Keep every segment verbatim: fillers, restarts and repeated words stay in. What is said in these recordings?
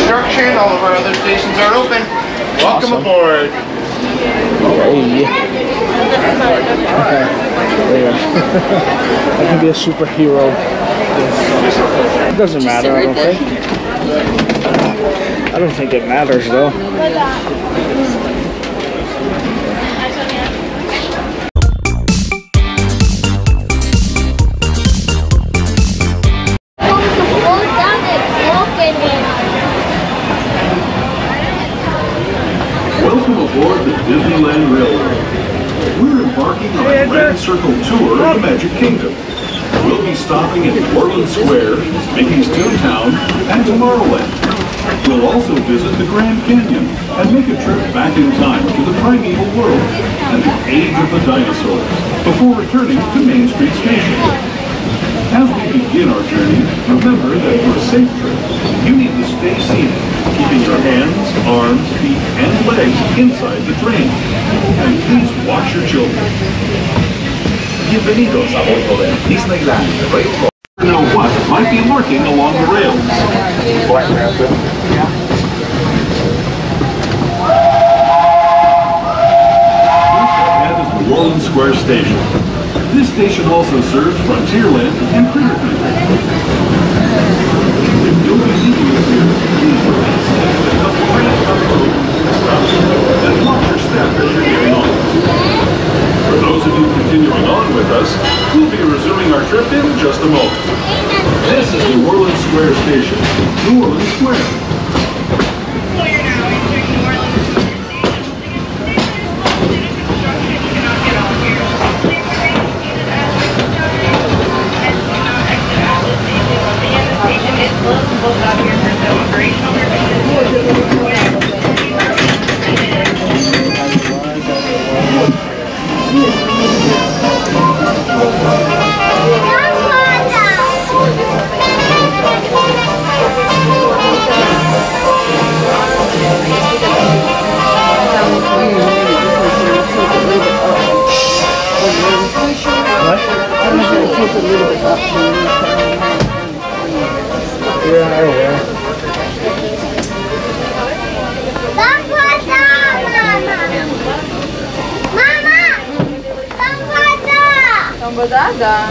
construction. All of our other stations are open. Welcome Awesome. aboard. Hey. There. I can be a superhero. It doesn't matter, I don't think. I don't think it matters though. Welcome aboard the Disneyland Railroad. We're embarking on a Grand Circle tour of the Magic Kingdom. We'll be stopping in Orland Square, Mickey's Toontown, and Tomorrowland. We'll also visit the Grand Canyon and make a trip back in time to the primeval world and the age of the dinosaurs before returning to Main Street Station. As we begin our journey, remember that for a safe trip, you need to stay seated, keeping your hands, arms, feet, and legs inside the train. And please watch your children. Bienvenidos a bordo del Disneyland Railroad. You know what might be lurking along the rails. Black Rabbit. Ahead is the Orland Square Station. This station also serves Frontierland and Critter Country. If you'll be leaving us here, please remain seated until the train comes over and stops, and watch your step as you're getting on. For those of you continuing on with us, we'll be resuming our trip in just a moment. This is New Orleans Square Station, New Orleans Square. Bodega.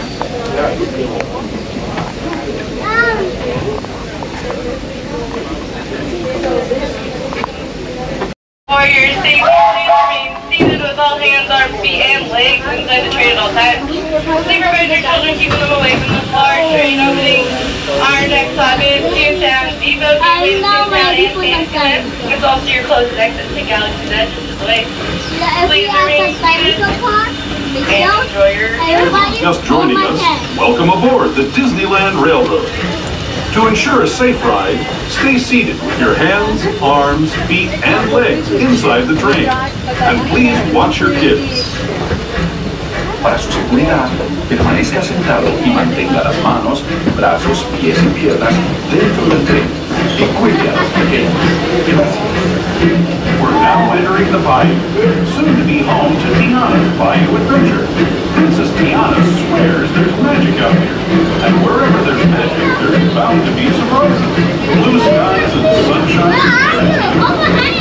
For your safety, please remain seated with all hands, arms, feet, and legs inside the train at all times. Please prevent your children, keeping them away from the large train openings. Our next stop is Toontown Depot, between Toontown and Fantasyland. It's also your closest exit to Galaxy's Edge, just to the way. Please remain seated and enjoy your journey. Just joining us, welcome aboard the Disneyland Railroad. To ensure a safe ride, stay seated with your hands, arms, feet, and legs inside the train. And please watch your kids. Para su seguridad, permanezca sentado y mantenga las manos, brazos, pies y piernas dentro del tren. Y cuide a los pequeños. Gracias. We're now entering the bayou, soon to be home to Tiana's Bayou Adventure. Princess Tiana swears there's magic out here, and wherever there's magic, there's bound to be surprises. Blue skies and sunshine.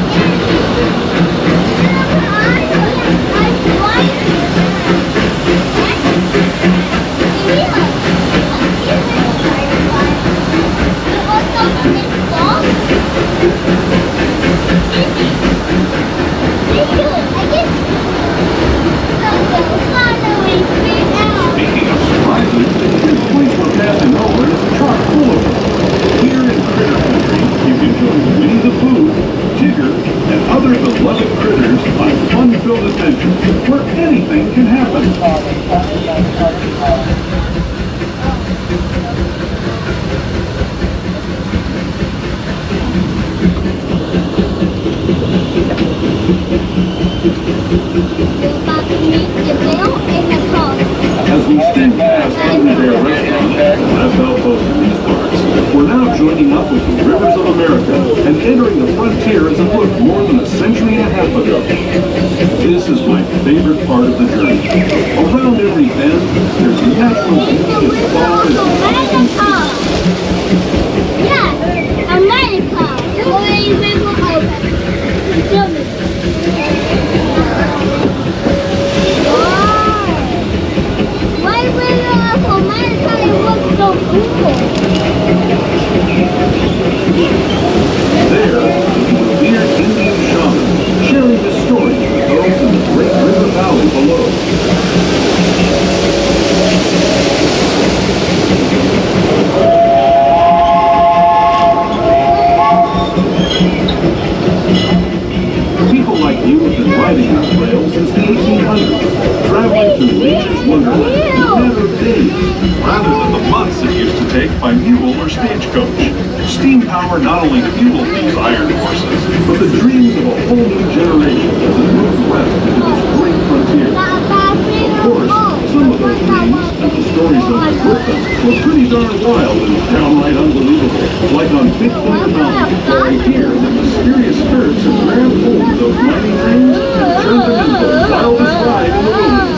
Speaking of surprises, this place we're passing over is chock full of them. Here in Critter Country, you can join Winnie the Pooh, Tigger, and other beloved critters on fun-filled adventures where anything can happen. As we stand past Underdale Restaurant, last outpost in these parts, we're now joining up with the Rivers of America and entering the frontier as it looked more than a century and a half ago. This is my favorite part of the journey. Around every bend, there's natural beauty as far as the eye can see. Yes, America. There, the revered Indian shaman, sharing his stories with those in the Great River Valley below. People like you have been riding our trails since the eighteen hundreds, traveling through nature's wonderland in a matter of days, rather than the months it used to take by mule or stagecoach. Steam power not only fueled these iron horses, but the dreams of a whole new generation as it moved west into this great frontier. Of course, some of those dreams, and the stories that went with them, were pretty darn wild and downright unbelievable, like on Big Thunder Mountain, where I hear that mysterious spirits have grabbed hold of those mighty dreams and turned them into the wildest ride in the wilderness.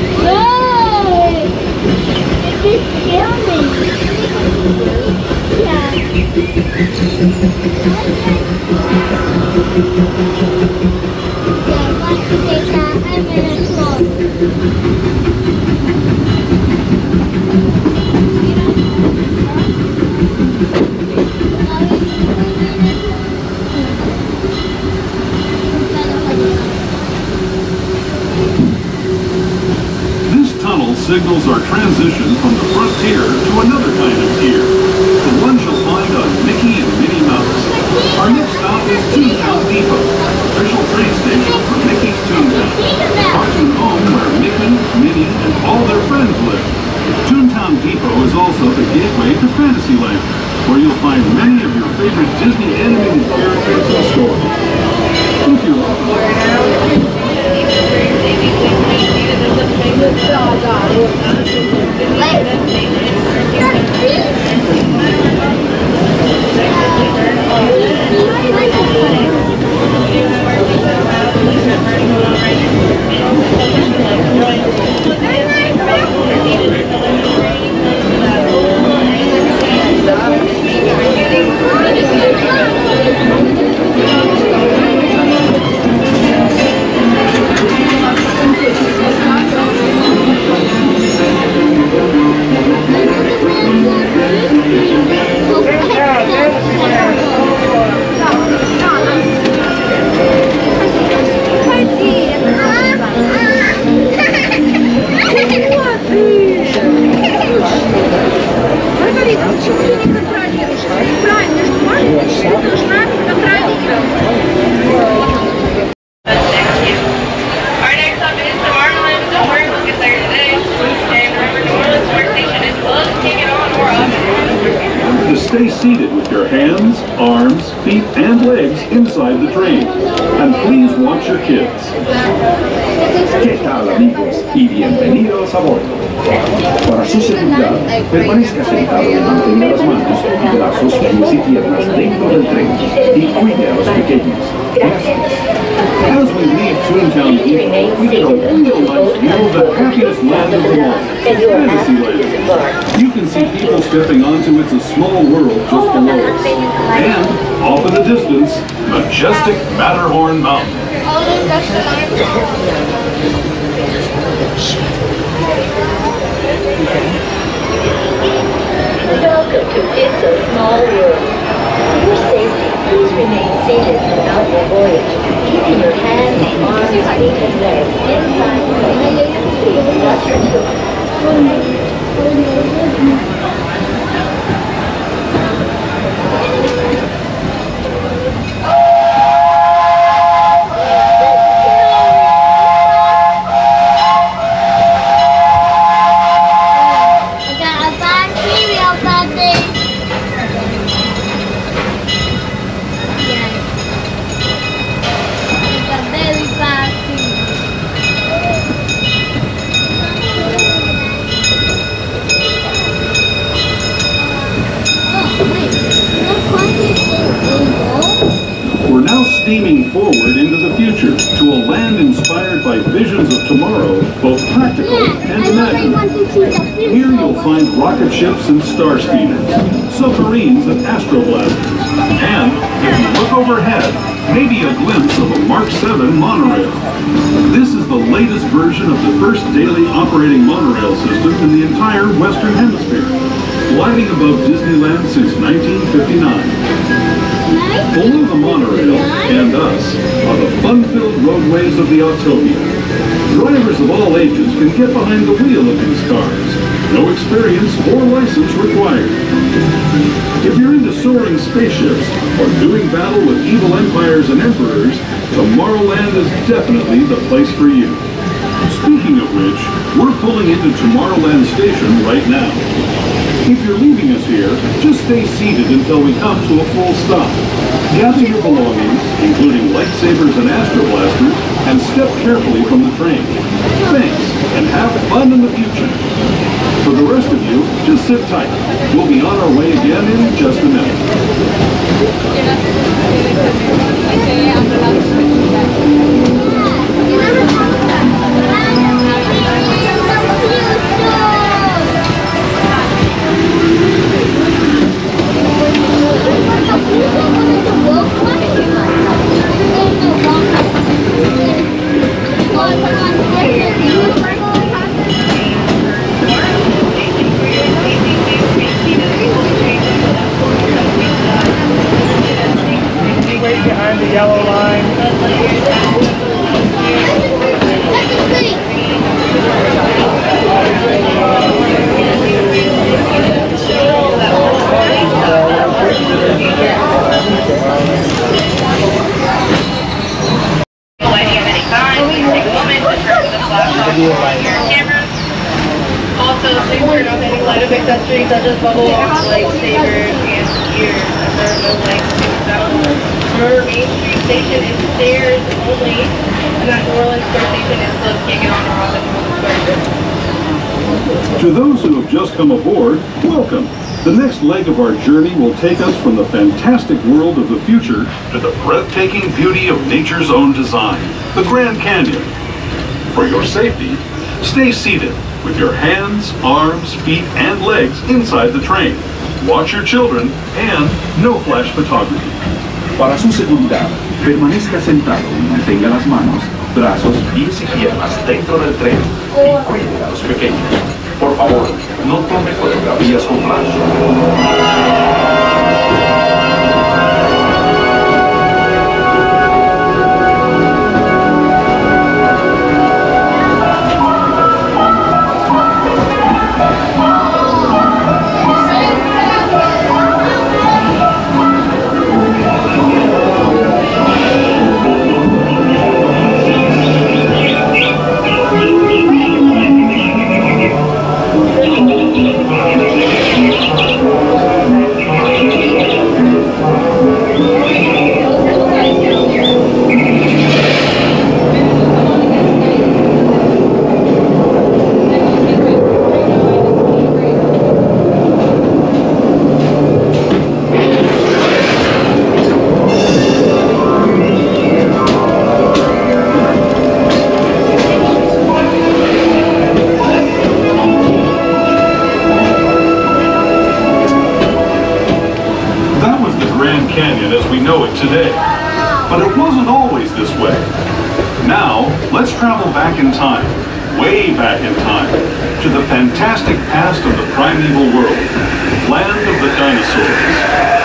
This tunnel signals our transition from the frontier to another kind of tier, the one you'll find on Mickey and Minnie Mouse. Our next stop is Toontown Depot, official train station for Mickey's Toontown, cartoon home where Mickey, Minnie, and all their friends live. Toontown Depot is also the gateway to Fantasyland, where you'll find many of your favorite Disney animated characters and stories. Thank you. Stay seated with your hands, arms, feet, and legs inside the train. And please watch your kids. ¿Qué tal, amigos? Y bienvenidos a bordo. Para su seguridad, permanezca sentado y mantenga las manos, brazos, pies y piernas dentro del tren y cuide a los pequeños. Gracias. As we leave Toontown Depot, we get a real nice view of the happiest land of them all, Fantasyland. You can see people stepping onto It's a Small World just below us. And, off in the distance, majestic Matterhorn Mountain. Welcome to It's a Small World. For your safety, please remain seated throughout your voyage, keeping your hands, arms, feet, and legs inside the plane until you touch your tour. We're now steaming forward into the future to a land inspired by visions of tomorrow, both practical and imaginary. Here you'll find rocket ships and star speeders, submarines and astroblasters, and, if you look overhead, maybe a glimpse of a Mark seven monorail. This is the latest version of the first daily operating monorail system in the entire Western Hemisphere, gliding above Disneyland since nineteen fifty-nine. Below the monorail and us are the fun-filled roadways of the Autobia. Drivers of all ages can get behind the wheel of these cars. No experience or license required. If you're into soaring spaceships or doing battle with evil empires and emperors, Tomorrowland is definitely the place for you. Speaking of which, we're pulling into Tomorrowland Station right now. If you're leaving us here, just stay seated until we come to a full stop. Gather your belongings, including lightsabers and astroblasters, and step carefully from the train. Thanks, and have fun in the future. For the rest of you, just sit tight. We'll be on our way again in just a minute. Behind the yellow line. Also, please turn off any light effect accessories such as bubble wraps, lightsabers, and gear. There are no lights to be found. Remember, Main Street Station is stairs only, and that New Orleans Square Station is closed. Can't get on or off at New Orleans Square. To those who have just come aboard, welcome. The next leg of our journey will take us from the fantastic world of the future to the breathtaking beauty of nature's own design, the Grand Canyon. For your safety, stay seated with your hands, arms, feet, and legs inside the train. Watch your children and no flash photography. Para su seguridad, permanezca sentado y mantenga las manos, brazos, Pies y piernas dentro del tren y cuide a los pequeños. Por favor, no tome fotografías con flash. Today. But it wasn't always this way. Now, let's travel back in time, way back in time, to the fantastic past of the primeval world, land of the dinosaurs.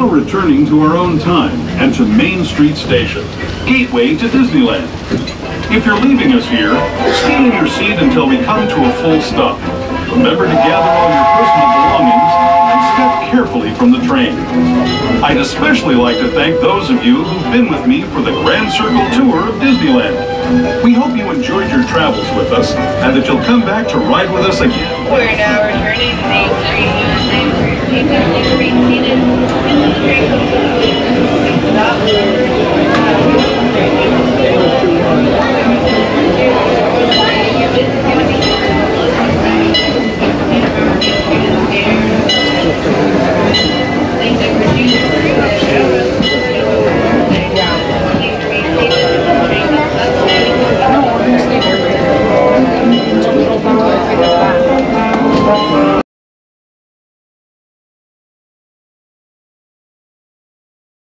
now returning to our own time and to Main Street Station, gateway to Disneyland. If you're leaving us here, stay in your seat until we come to a full stop. Remember to gather all your personal belongings and step carefully from the train. I'd especially like to thank those of you who've been with me for the Grand Circle Tour of Disneyland. We hope you enjoyed your travels with us and that you'll come back to ride with us again. We're now returning to Main Street, U S A, for your takeout and your seated. The train comes up. Stop.